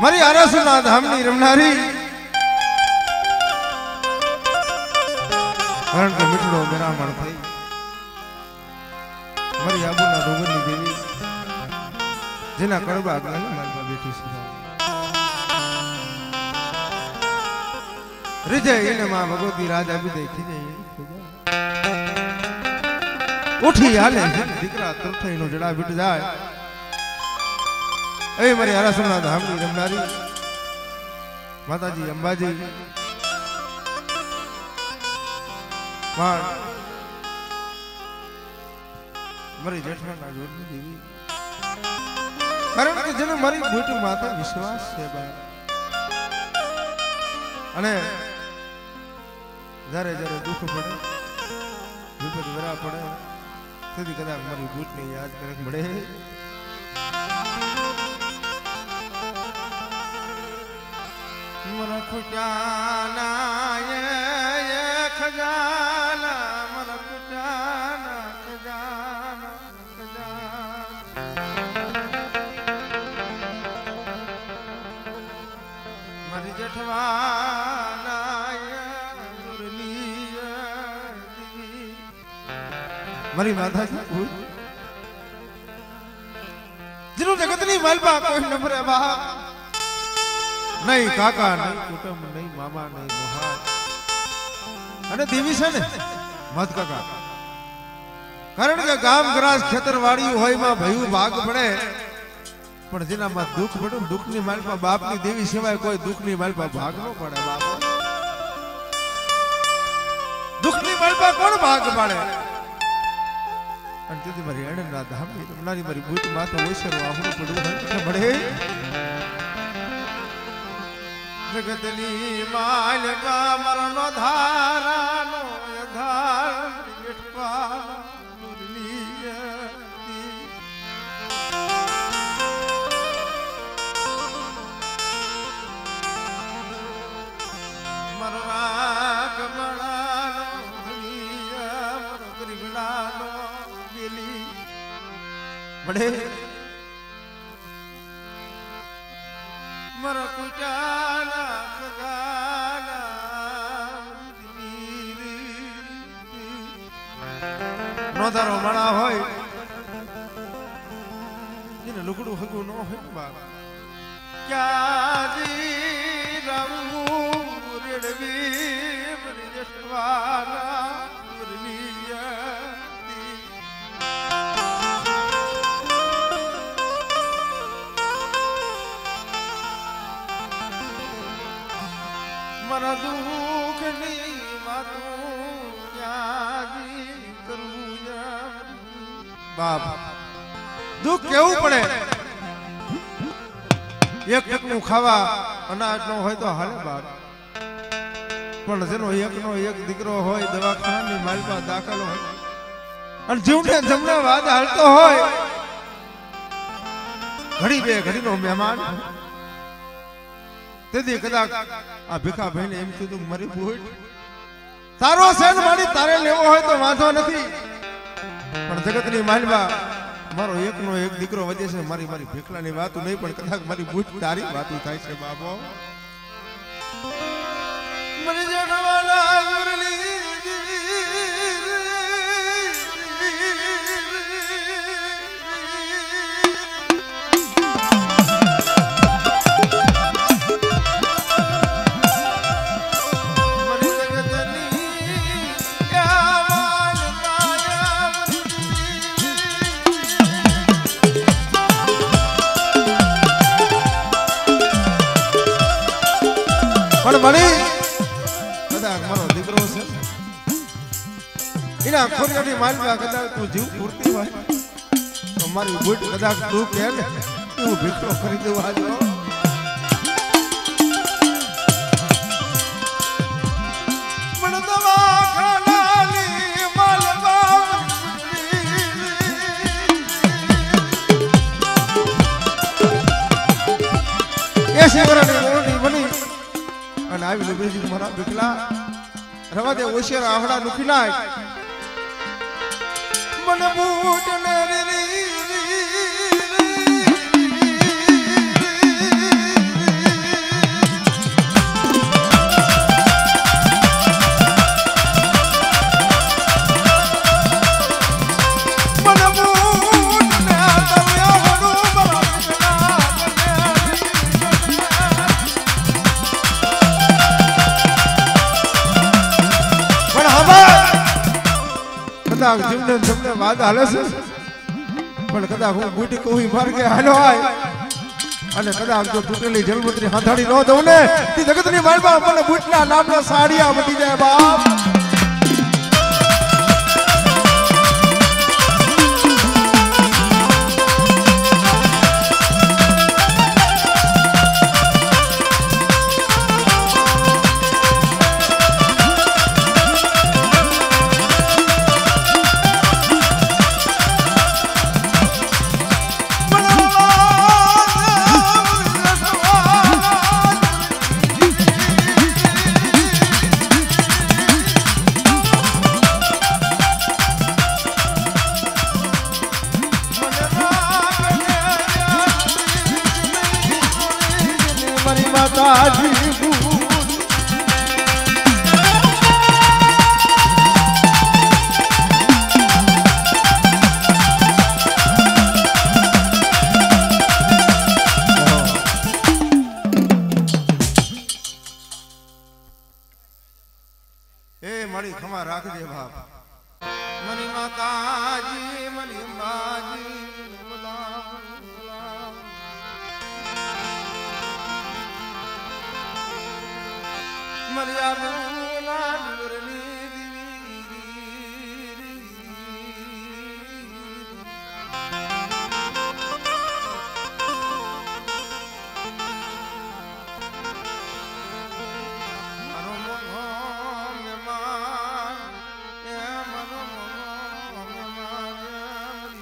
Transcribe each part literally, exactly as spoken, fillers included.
मरी आरासुना धामनी रमनारी कारण के मिठड़ो मेरा मन थई मरी आबूना डोंगरनी देवी जेना कड़वा अग्नि मालमा बैठी छे रिजय इने मां भगवती राजा भी देखी नहीं उठी हाले दीकरा तरफई नो जड़ा बीट जाए ए मरी आरासुना धामनी रमनारी माताजी अंबाजी मां मरी जेठवाना जोड़नी देवी कारण के जने मरी बेटी माता विश्वास छे बा अने जरे जरे दुख पड़े विपद वरा पड़े सदी कदा मरी बूट ने याद करे बड़े मरा खुटाना ये ये खजाना मरा खुटाना खजाना खजाना मरी जेठवाना ये मुरली मरी माता जी जिन्हों जगतनी मलबा कोई नंबर है बाप नहीं काका नहीं कुटुंब नहीं मामा नहीं मोहार अने देवी से ने मत काका कारण के गाम ग्रास खेतरवाड़ी होय में भयु भाग पड़े पण जिना में दुख पड़े दुख नी मालपा बाप नी देवी सिवाय कोई दुख नी मालपा भाग न पड़े बाप दुख नी मालपा कोण भाग पड़े अंते मरी अण ना धाम नी तुम्हारी मरी बूट माथा ओसर आहु पड़ू है बड़े जगतनी मालबा मरनो धारानो धार मिठपा मुरली मरवाक मड़ानो भलिया मर गरीबड़ानो गेली बड़े मर कुटाना खजाना नोधारो मणा होय जिने लुकड़ू हगू न होय बाप क्या जी रंगू रेडवी मरी जटवाना मुरलिया मरा दुख नहीं मारू यादी करूं बाप दुख केवू पड़े एक टकनु खावा अनाज नो होय तो हाले बाप पण जेनो एक नो एक दीकरो होय दवाखाना नी मालपा दाखल होय अन जीवने जमने वाद हालतो होय घड़ी बे घड़ी नो मेहमान तेदी कदा आ भिखा भाई एम कीधु मरी बूट तारो सेन मारी तारे लेवो होय तो वांधो नथी पण जगतनी मालबा मारो एक नो एक दीकरो वजे छे मारी मारी भीखलानी वातू नहीं पण कदाच मारी बूट तारी वातू थाय छे बाबो मरी जनवाला मुरली मणि कदा मारो दीकरो छे इना खोरियानी मालवा कदा तू जीव पूर्ति होय तो मारी बूट कदा तू के ने तू भीखो खरीदो आजो मन दवा खानानी मालवा ऐसे वरनी ओनी बनी અને આવી લબેજી મારા બિકલા રવા દે ઓશિયાર આવડા નુખી નાય મન બૂટ ને રી કદાચ જીવને તમને વાદ હાલે છે પણ કદાચ હું બુટી કોઈ માર્ગે હાલો આય અને કદાચ જો તૂટેલી જલમત્રી હાથાડી ન દઉં ને તે જગતની માલમાં મને બુટના નામના સાડિયા બની જાય બાપ. મારી ખમા રાખજે બાપ. મની માતાજી મની અંબાજી મરિયાના ડુરની દીવી મનો મનો મહેમાન એ મનો મનો મહેમાન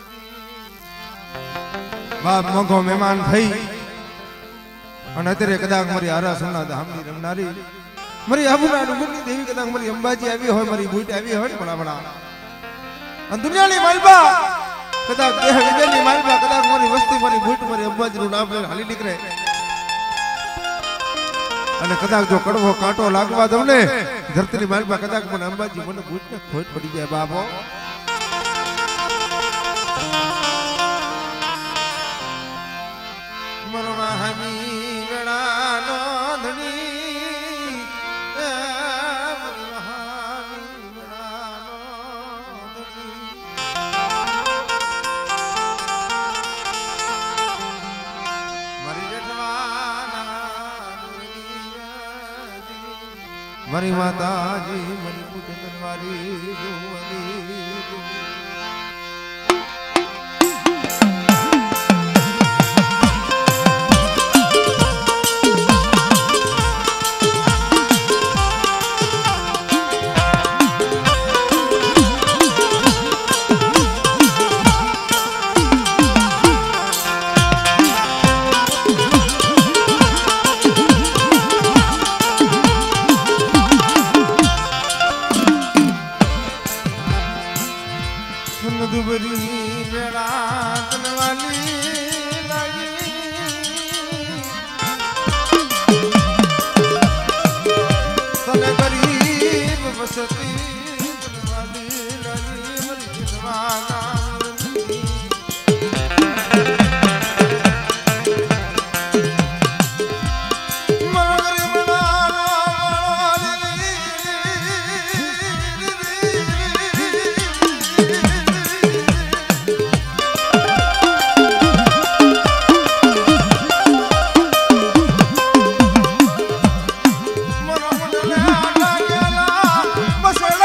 બાપ મોંઘો મહેમાન થઈ અને અત્યારે કદાચ મારી આરા સોના ધામની રમનારી મારી આબુના ડુંગરની દેવી કદાચ મારી અંબાજી આવી હોય મારી બુટ આવી હોય પણ આપણા અને દુનિયાની માલબા કદાચ દેહ વિદેની માલબા કદાચ મારી વસ્તી મારી બુટ મારી અંબાજીનું નામ લઈને હાલી નીકળે અને કદાચ જો કડવો કાંટો લાગવા દઉં ને ધરતીની માલબા કદાચ મને અંબાજી મને બુટને ખોટ પડી જાય બાપો. મરણા હમી વેળાનો ધણી મારી માતાજી મારી પુટ તલવારી दुबरी मेरा तनवाली तने गरीब बसती तनवाली लगी मरी जवाना Mas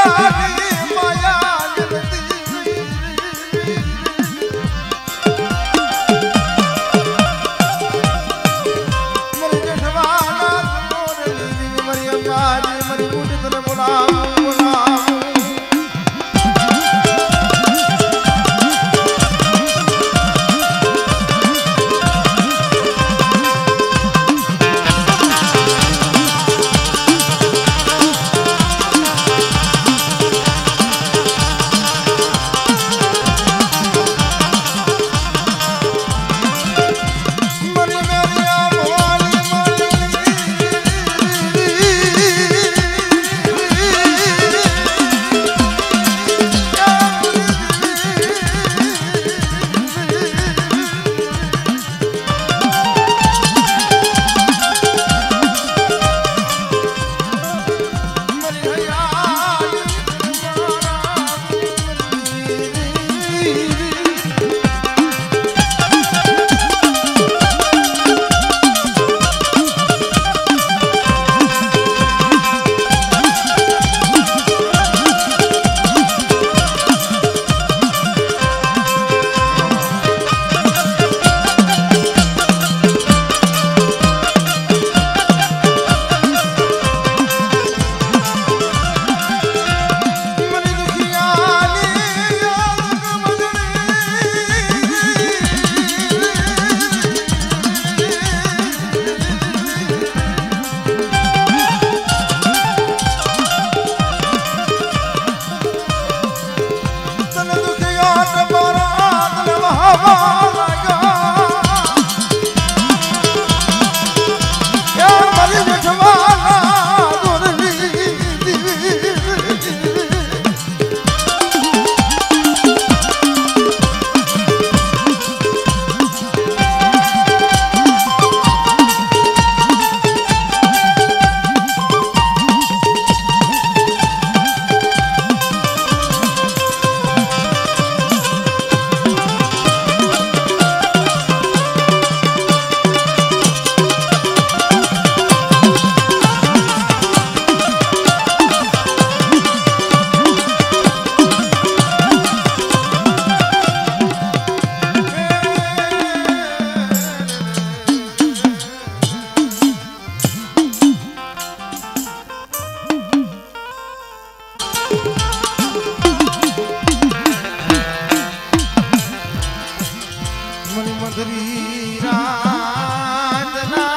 મની મધરી રાતના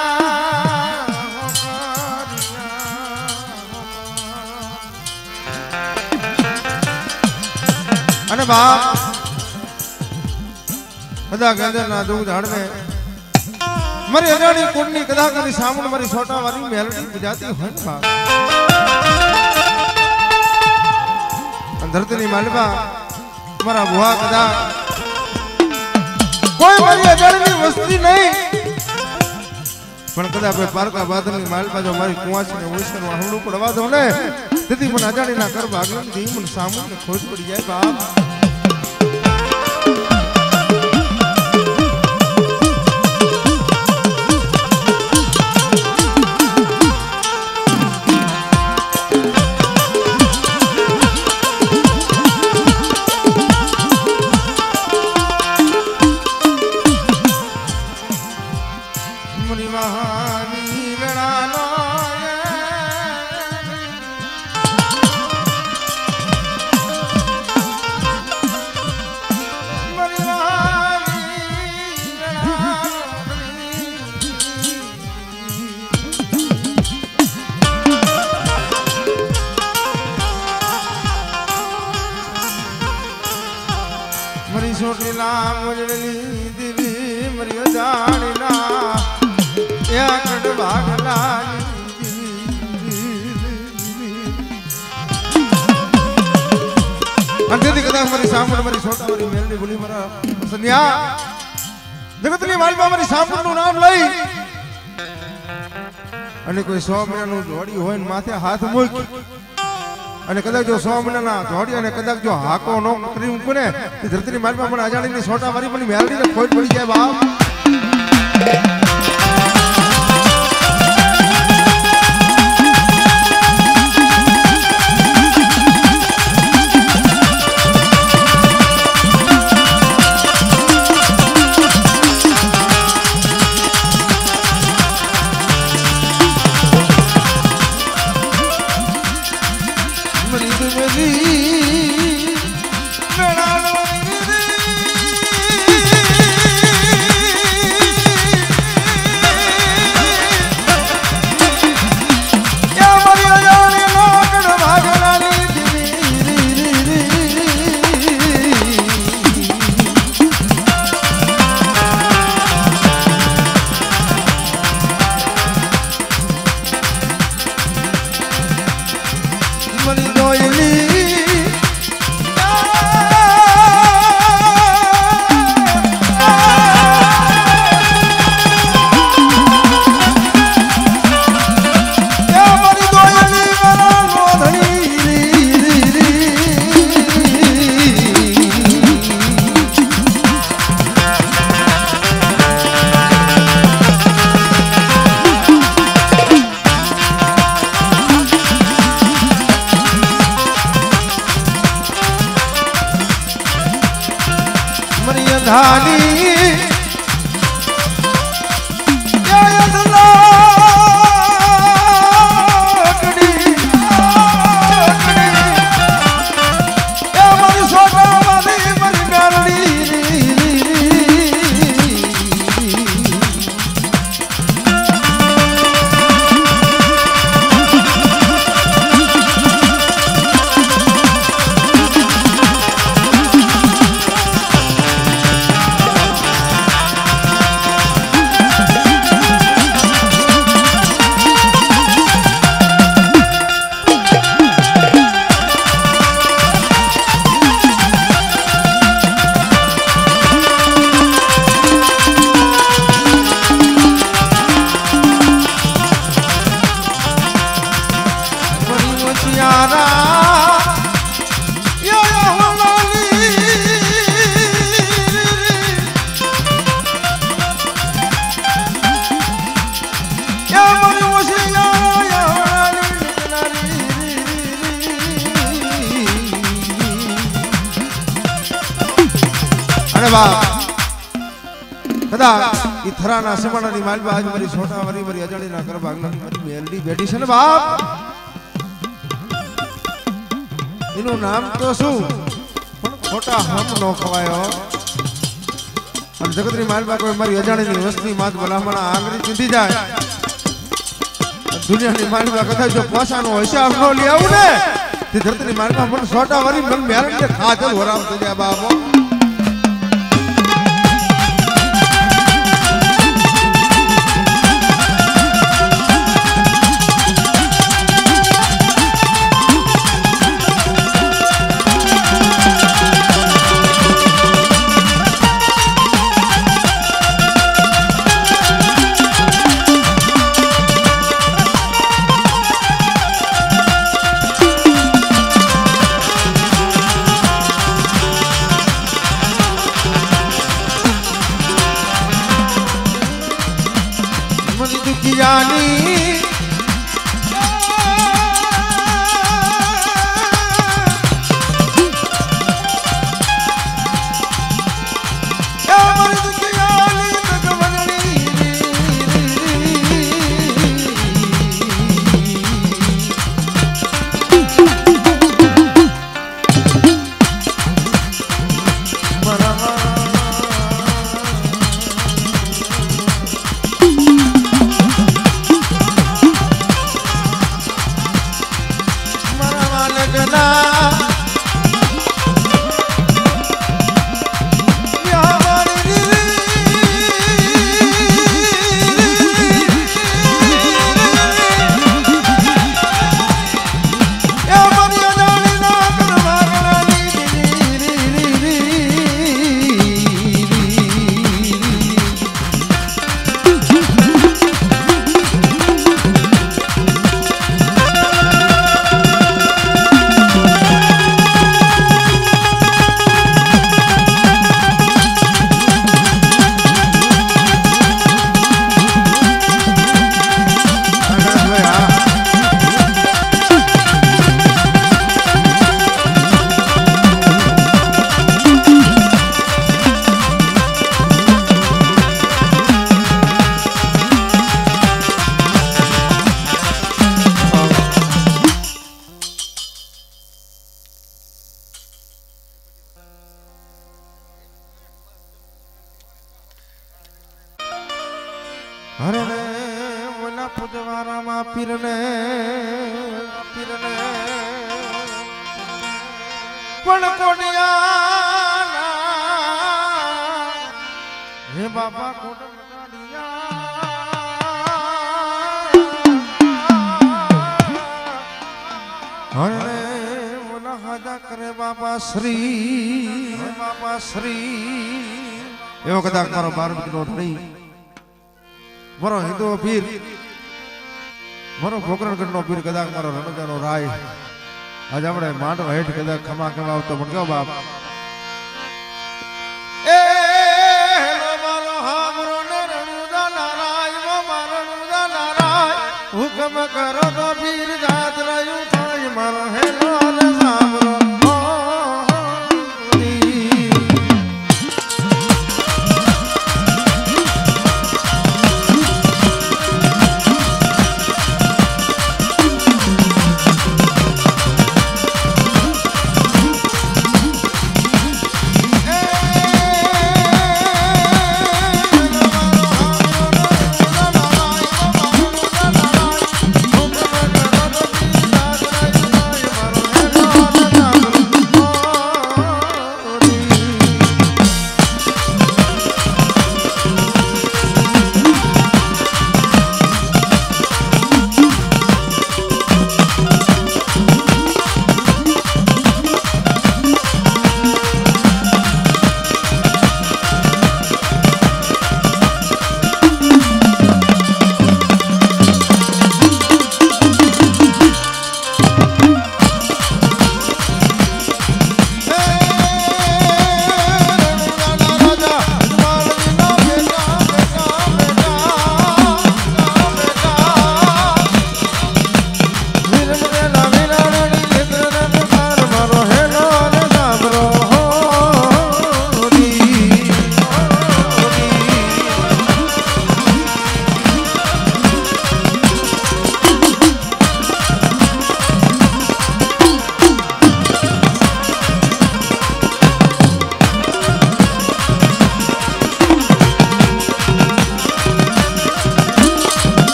અને બાપ બધા ગેંદરના દૂધ હડવે મારી અજાણી કુંડની કદા કરી સામું મારી છોટા વાળી મેલડી બજાતી હોય ને બાપ ધરતીની માલવા મારા ભુવા કદા કોઈ મારી અજાણીની વસ્તી નહીં પણ કદા કોઈ પારકા બાદની માલવા જો મારી કુવાસી ને ઓઈસનું હમણું પડવા દો ને તેથી મને અજાણીના કર ભાગન દી મને સામું ને ખોજ પડી જાય બાપ છોટીલા મોજડી દીવી મરિયો જાણીના યા કડ ભાગલા અંતેથી કદાચ મારી સાંભળ મારી છોટા મારી મેલની બોલી મારા સંધ્યા જગતની માલમાં મારી સાંભળનું નામ લઈ અને કોઈ સો મહિનાનું જોડી હોય ને માથે હાથ મૂકી અને કદાચ જો સો મહિનાના જોડી અને કદાચ જો હાકો નો કરી મૂકું ને ધરતીની માલમાં પણ અજાણીની છોટા મારી પણ મેળવીને ખોટ પડી જાય બાપ धानी કદા ઈ થરાના સમાણાની માલબા આજ મારી છોટા મારી મારી અજાણીના કર ભાગલાની મારી મેલડી બેઠી છે ને બાપ એનું નામ તો શું પણ ખોટા હમ નો ખવાયો અને જગતની માલમાં કોઈ મારી અજાણીની વસ્તી માત ભલામણા આંગળી ચીંધી જાય દુનિયાની માલમાં કદાચ જો પોસાનો હિસાબ ન લઈ આવું ને તે ધરતીની માલમાં મને સોટા વરી મને મેરન ખાતર વરામ થઈ જાય બાબો જાની હરે રે ઓલા પૂજવારામાં પીરને પીરને પણ કોડિયાના હે બાપા કોડિયા હરે રે ઓલા હાજા કરે બાપા શ્રી બાપા શ્રી એવો કદાચ મારો બાર મિનિટનો ધણી મારો હિન્દુ પીર મારો પોકરણગઢનો પીર કદાચ મારો રણજાનો રાય આજ આપણે માંડવ હેઠ કદાચ ખમા ખમા આવતો પણ કયો બાપ એ હેલો મારો હામરો ને રણુદા નારાય વો મારો રણુદા નારાય હુકમ કરો તો પીર જાત રહ્યું થાય મારો હેલો ને સામરો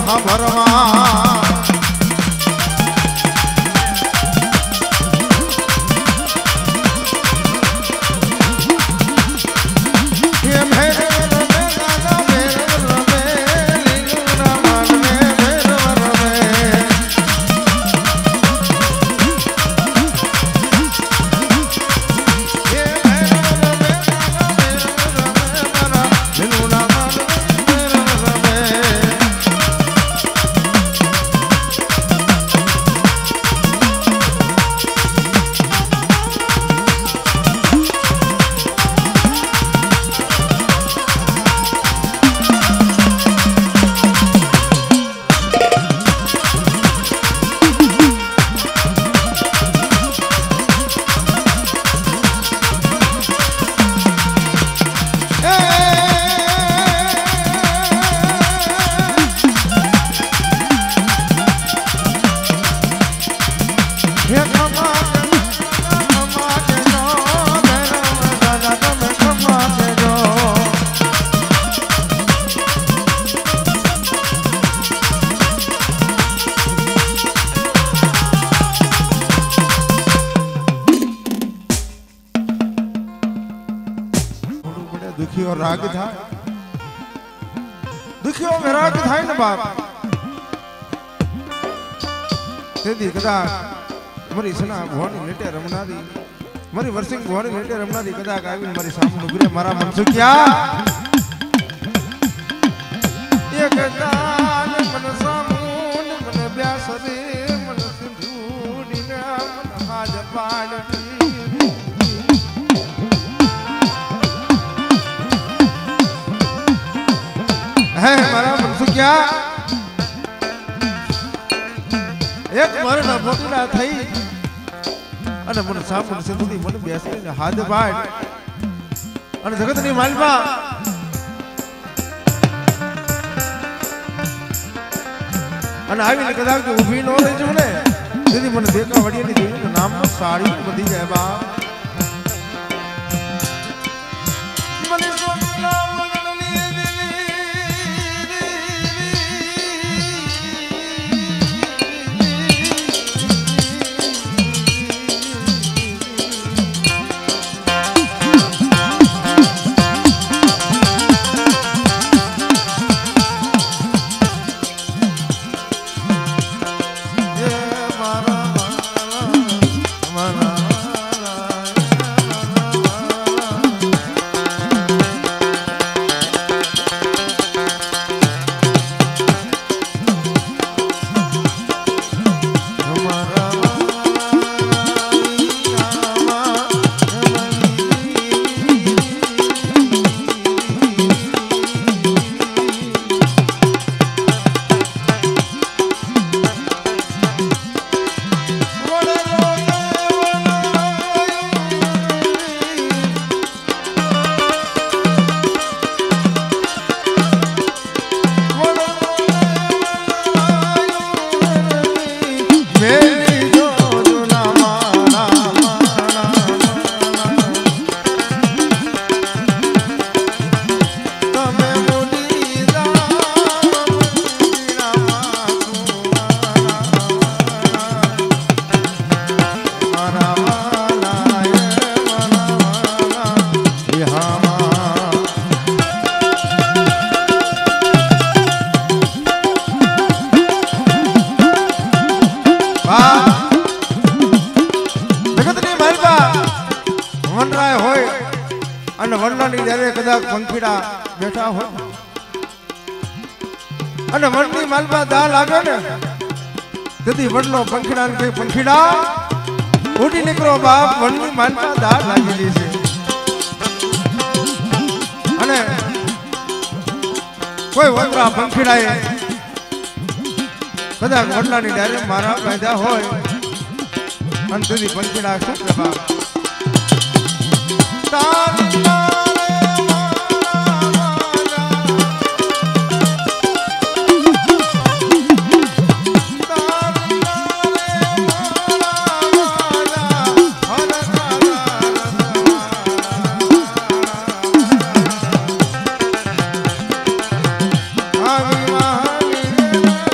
હા ભરવા दुखियो राग था दुखियो में राग था न बाप तेदी कदा मरी सना भवानी लेटे रमना दी मरी वर्षिंग भवानी लेटे रमना दी कदा आवी मरी सामने उभरे मारा मनसुखिया ये कदा मन सामून मन ब्यास रे मन सिंधुनी मन हाज पाड़ है मारा मनसुखिया एक मरण मोटला थई અને મને સામું સિંધુની મને બેસીને હાથ પાડ અને જગતની માલપા અને આવીને કદાચ ઊભી ન રહી જો ને તેથી મને દેખા વડિયાની દેવીનું નામ સાડી બધી જાય બા મને पंखीड़ा बैठा हो अने वननी मालपा दा लागे ने તેથી વડલો पंखीड़ा के पंखीड़ा उड़ी निकलो बाप वननी मालपा दा लागेली છે अने कोई वंदरा पंखीड़ाए कदा वडलानी डायरे मारा पैदा होय अने તેથી पंखीड़ा શું કે બાપ तारी Hare Hare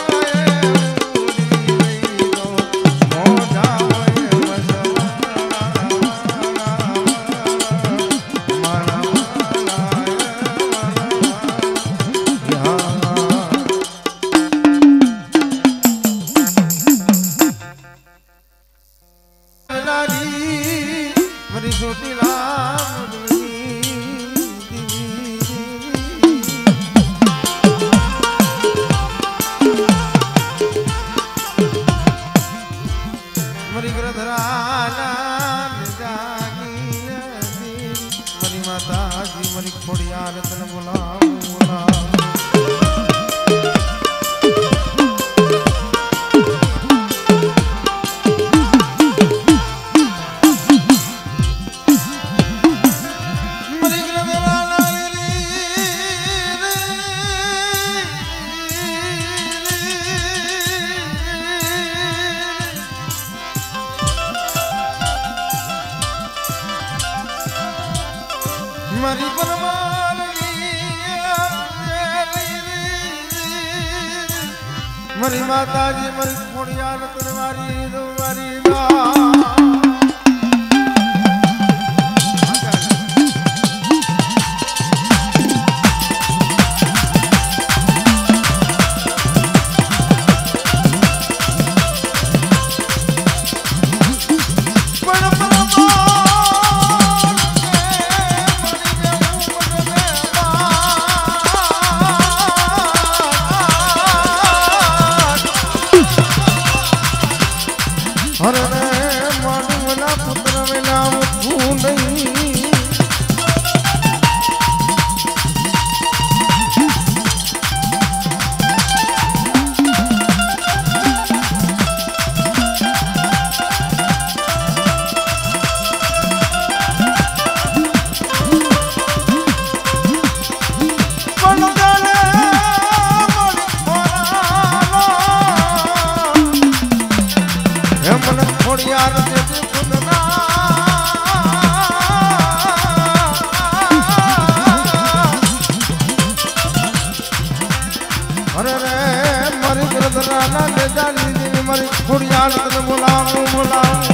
મારી પરમાર મારી માતાજી મારી ખોડિયાર તરવારી દુવારી મારી ખોડિયાર તને બોલાવું બોલાવું